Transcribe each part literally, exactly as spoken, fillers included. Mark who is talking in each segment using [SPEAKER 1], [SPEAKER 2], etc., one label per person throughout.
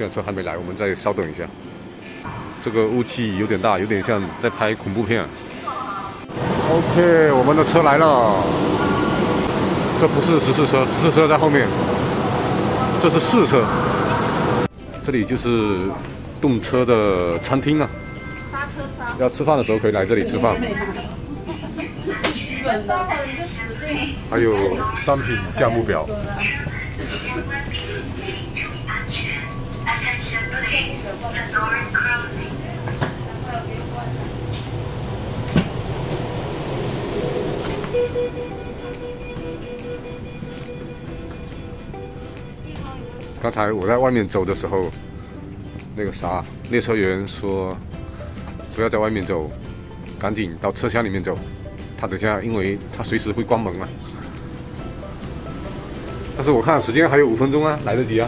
[SPEAKER 1] 现在车还没来，我们再稍等一下。这个雾气有点大，有点像在拍恐怖片。OK， 我们的车来了。这不是十四车，十四车在后面，这是试车。这里就是动车的餐厅啊。要吃饭的时候可以来这里吃饭。还有商品价目表。刚才我在外面走的时候，那个啥，列车员说不要在外面走，赶紧到车厢里面走。他等下，因为他随时会关门嘛。但是我看时间还有五分钟啊，来得及啊。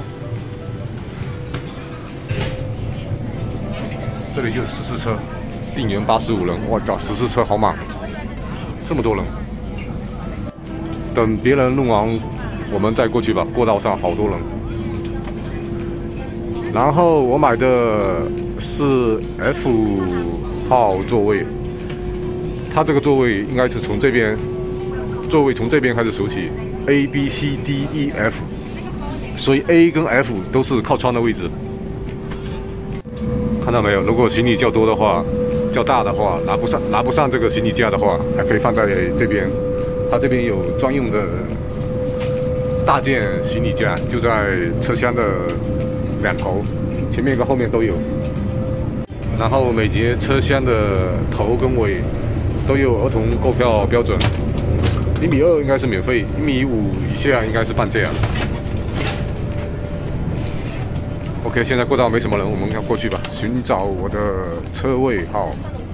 [SPEAKER 1] 这里就是十四车，定员八十五人，我靠，十四车好满，这么多人。等别人弄完，我们再过去吧。过道上好多人。然后我买的是 F 号座位，它这个座位应该是从这边，座位从这边开始数起 ，A B C D E F， 所以 A 跟 F 都是靠窗的位置。看到没有？如果行李较多的话，较大的话，拿不上拿不上这个行李架的话，还可以放在这边。它这边有专用的大件行李架，就在车厢的两头，前面跟后面都有。然后每节车厢的头跟尾都有儿童购票标准，一米二应该是免费，一米五以下应该是半价。OK， 现在过道没什么人，我们要过去吧，寻找我的车位号。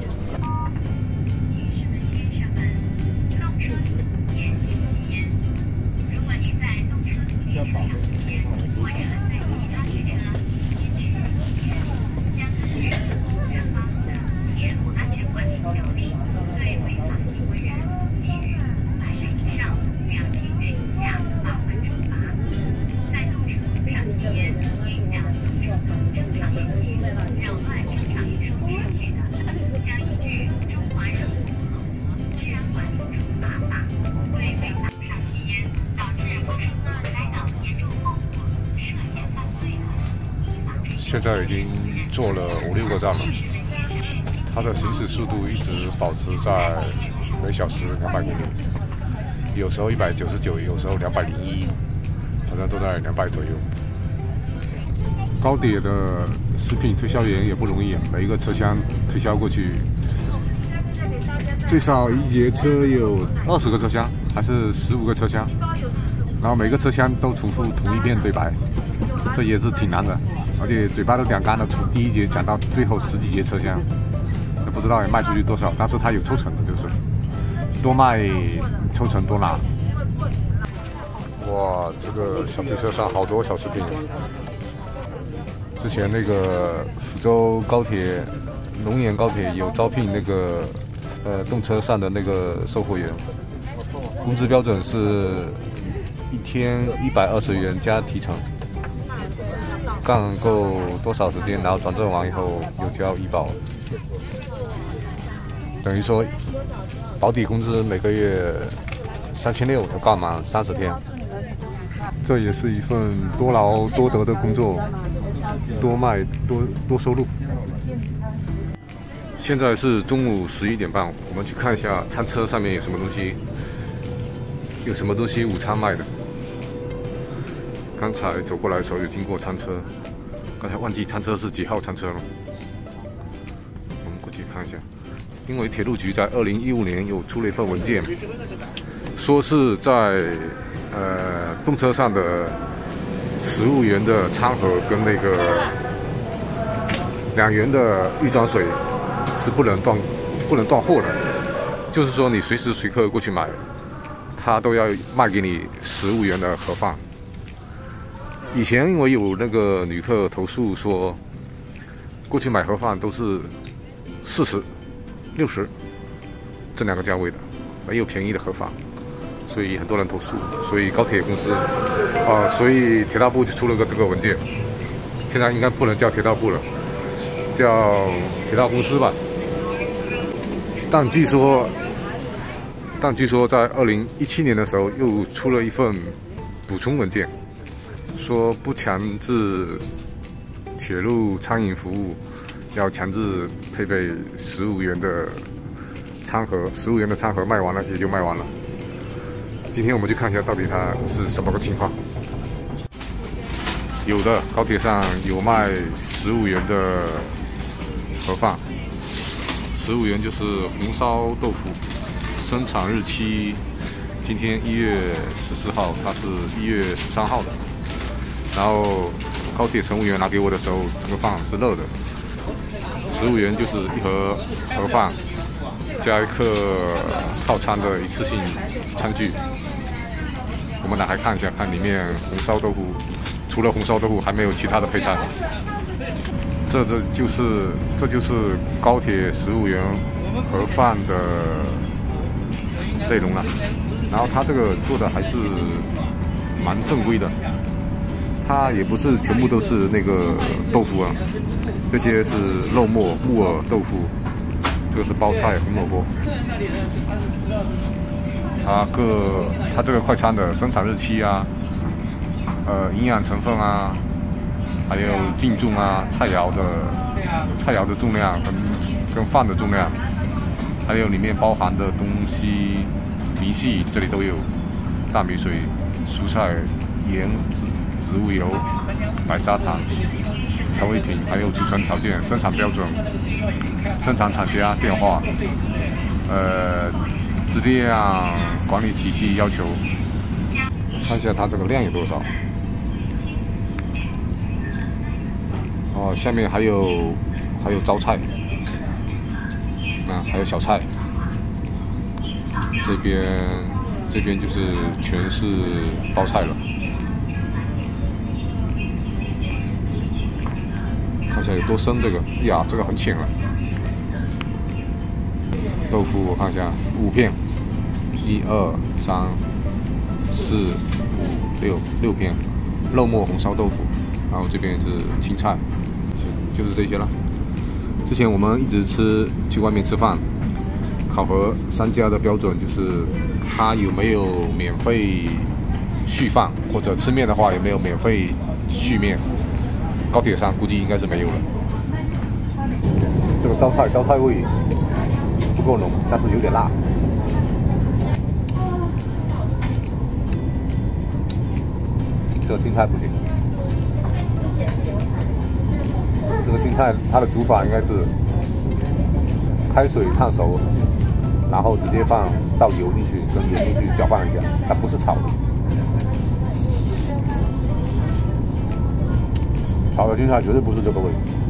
[SPEAKER 1] 现在已经坐了五六个站了，它的行驶速度一直保持在每小时两百公里，有时候一百九十九，有时候两百零一，好像都在两百左右。高铁的食品推销员也不容易，每一个车厢推销过去，最少一节车有二十个车厢，还是十五个车厢，然后每个车厢都重复同一遍对白，这也是挺难的。而且嘴巴都讲干了，从第一节讲到最后十几节车厢，也不知道也卖出去多少。但是它有抽成的，就是多卖抽成多拿。哇，这个小推车上好多小食品。之前那个福州高铁、龙岩高铁有招聘那个呃动车上的那个售货员，工资标准是一天一百二十元加提成。干够多少时间，然后转正完以后有交医保，等于说保底工资每个月三千六，要干满三十天。这也是一份多劳多得的工作，多卖多多收入。现在是中午十一点半，我们去看一下餐车上面有什么东西，有什么东西午餐卖的。刚才走过来的时候有经过餐车，刚才忘记餐车是几号餐车了。我们过去看一下，因为铁路局在二零一五年有出了一份文件，说是在呃动车上的十五元的餐盒跟那个两元的预装水是不能断不能断货的，就是说你随时随刻过去买，他都要卖给你十五元的盒饭。以前因为有那个旅客投诉说，过去买盒饭都是四十、六十这两个价位的，没有便宜的盒饭，所以很多人投诉。所以高铁公司啊、呃，所以铁道部就出了个这个文件， 现在应该不能叫铁道部了，叫铁道公司吧。但据说，但据说在二零一七年的时候又出了一份补充文件，说不强制铁路餐饮服务，要强制配备十五元的餐盒，十五元的餐盒卖完了也就卖完了。今天我们去看一下到底它是什么个情况。有的高铁上有卖十五元的盒饭，十五元就是红烧豆腐，生产日期今天一月十四号，它是一月十三号的。然后高铁乘务员拿给我的时候，这个饭是热的。十五元就是一盒盒饭，加一个套餐的一次性餐具。我们打开看一下，看里面红烧豆腐，除了红烧豆腐还没有其他的配菜。这这就是这就是高铁十五元盒饭的内容了。然后它这个做的还是蛮正规的，它也不是全部都是那个豆腐啊，这些是肉末、木耳豆腐，这个是包菜、红萝卜。它各它这个快餐的生产日期啊，呃，营养成分啊，还有净重啊，菜肴的菜肴的重量跟跟饭的重量，还有里面包含的东西，明细这里都有，大米水、蔬菜、盐、植植物油、白砂糖、调味品，还有储存条件、生产标准、生产厂家电话，呃。质量管理体系要求，看一下它这个量有多少。哦，下面还有还有招菜，啊，还有小菜。这边这边就是全是包菜了。看一下有多深，这个呀，这个很浅了。豆腐我看一下，五片，一二三四五六六片，肉末红烧豆腐，然后这边是青菜，就就是这些了。之前我们一直吃去外面吃饭，考核商家的标准就是他有没有免费续饭，或者吃面的话有没有免费续面。高铁上估计应该是没有了。这个招菜招菜味不够浓，但是有点辣。这个青菜不行，这个青菜它的煮法应该是开水烫熟，然后直接放倒油进去，跟盐进去搅拌一下，它不是炒的。炒的青菜绝对不是这个味。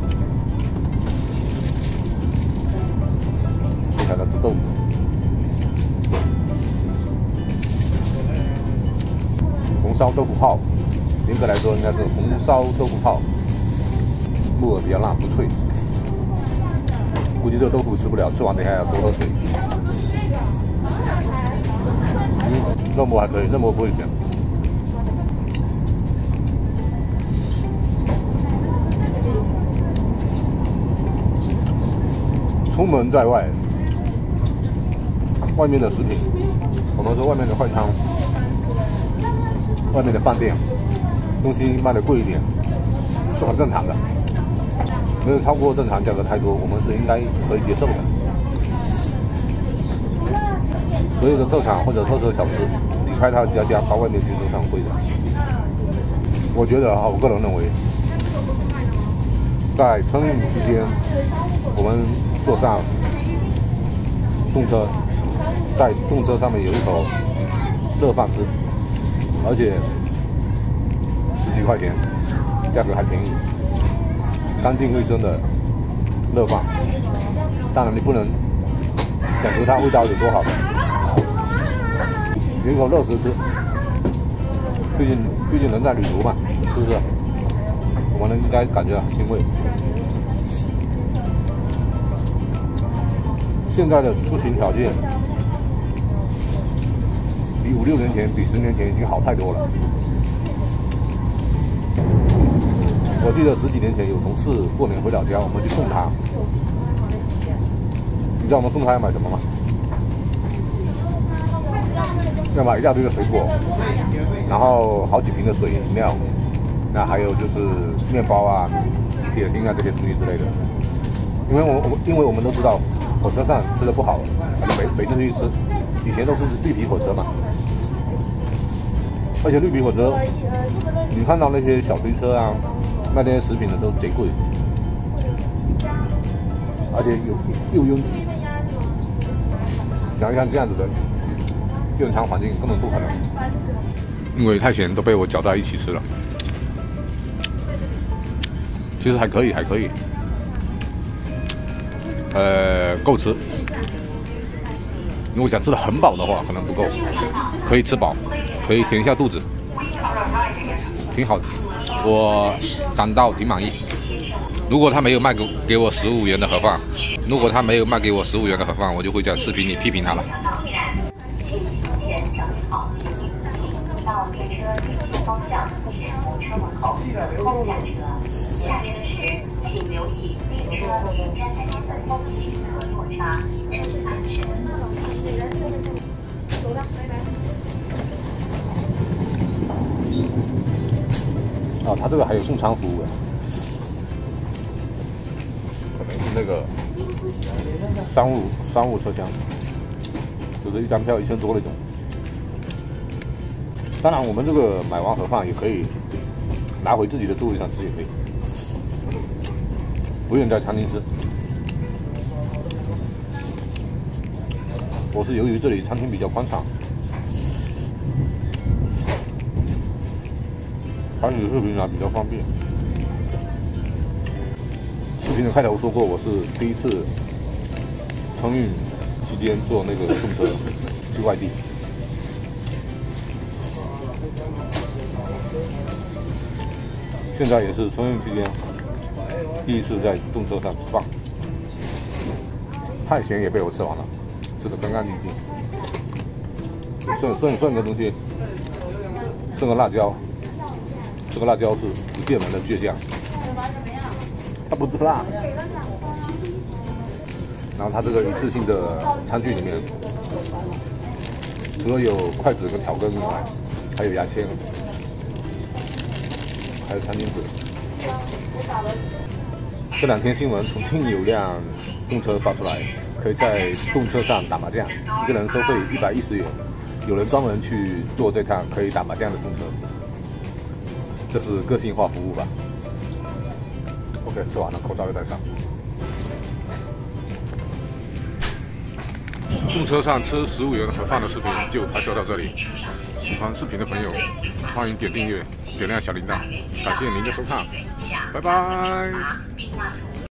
[SPEAKER 1] 接下来是豆腐，红烧豆腐泡，严格来说应该是红烧豆腐泡，木耳比较辣不脆，估计这个豆腐吃不了，吃完等一下要多喝水。嗯，肉末还可以，肉末不会咸。出门在外，外面的食品，我们说外面的快餐，外面的饭店，东西卖的贵一点，是很正常的，没有超过正常价格太多，我们是应该可以接受的。所有的特产或者特色小吃，离开它的家乡到外面去都是很贵的。我觉得哈，我个人认为，在春运期间，我们坐上动车，在动车上面有一口热饭吃，而且十几块钱，价格还便宜，干净卫生的热饭。当然你不能讲究它味道有多好的，有一口热食吃，毕竟毕竟人在旅途嘛，是不是？我们应该感觉很欣慰。现在的出行条件比五六年前、比十年前已经好太多了。
[SPEAKER 2] 我记得十几年前有同事过年回老家，我们去送他。你知道我们送他要买什么吗？要买一大堆的水果，然后好几瓶的水饮料，那还有就是面包啊、点心啊这些东西之类的。因为我我因为我们都知道，火车上吃的不好，没没东西吃。以前都是绿皮火车嘛，而且绿皮火车，你看到那些小推车啊，卖那些食品的都贼贵，而且又又拥挤。想一想这样子的用餐环境根本不可能。
[SPEAKER 1] 因为太咸都被我搅在一起吃了，其实还可以，还可以，呃，够吃。如果想吃的很饱的话，可能不够，可以吃饱，可以填一下肚子，挺好的，我感到挺满意。如果他没有卖给给我十五元的盒饭，如果他没有卖给我十五元的盒饭，我就会在视频里批评他了。到列车进行方向前部车门口后下车，下车时请留意列车与站台间的风行和落差，注意安全。
[SPEAKER 2] 哦，他这个还有送餐服务，可能是那个商务商务车厢，就是一张票一千多那种。当然，我们这个买完盒饭也可以拿回自己的座位上吃，也可以，不用在餐厅吃。我是由于这里餐厅比较宽敞，拍你视频啊比较方便。视频的开头说过，我是第一次春运期间坐那个动车去外地。现在也是春运期间第一次在动车上吃饭，太咸也被我吃完了，吃得干干净净。剩剩剩的东西，剩个辣椒，这个辣椒是福建人的倔强，他不吃辣。然后它这个一次性的餐具里面，除了有筷子跟调羹以外，还有牙签。还有餐巾纸。这两天新闻，重庆有辆动车发出来，可以在动车上打麻将，一个人收费一百一十元，有人专门去坐这趟可以打麻将的动车，这是个性化服务吧 ？OK， 吃完了，口罩又戴上。
[SPEAKER 1] 动车上吃十五元盒饭的视频就拍摄到这里。喜欢视频的朋友，欢迎点订阅，点亮小铃铛。感谢您的收看，拜拜。